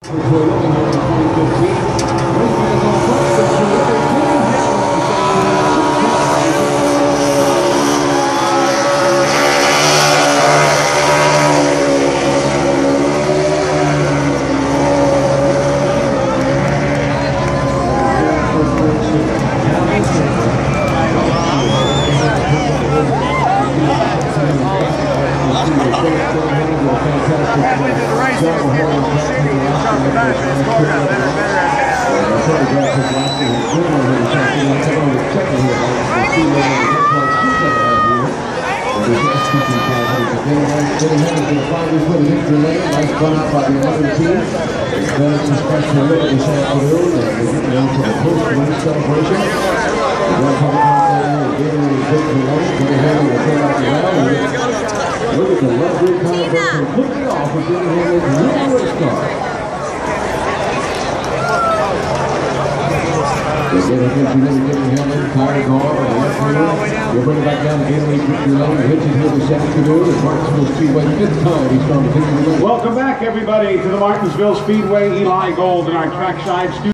Nice run out by the 11 team. It's a special look this afternoon. We're getting down to the post-win celebration. Look at the luxury celebration looking off of getting him his new race car. Hamlin, tires on, we'll bring it back down to Denny, hitches here this afternoon at Martinsville Speedway. 5th time he's starting to take the lead. Welcome back, everybody, to the Martinsville Speedway. Eli Gold in our trackside studio.